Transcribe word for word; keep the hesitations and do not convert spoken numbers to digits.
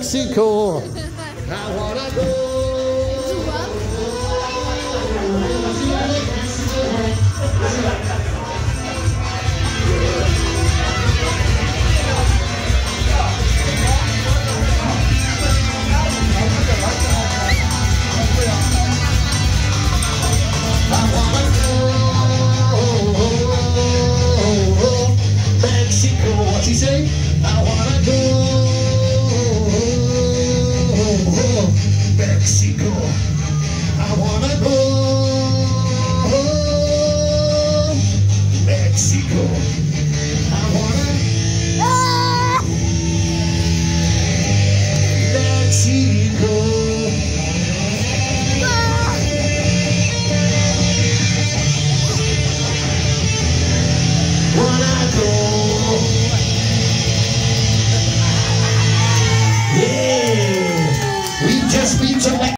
Mexico. I wanna go. What's he say? I wanna go Mexico. I wanna go Mexico. I wanna Mexico. Wanna go. Yeah, we just been to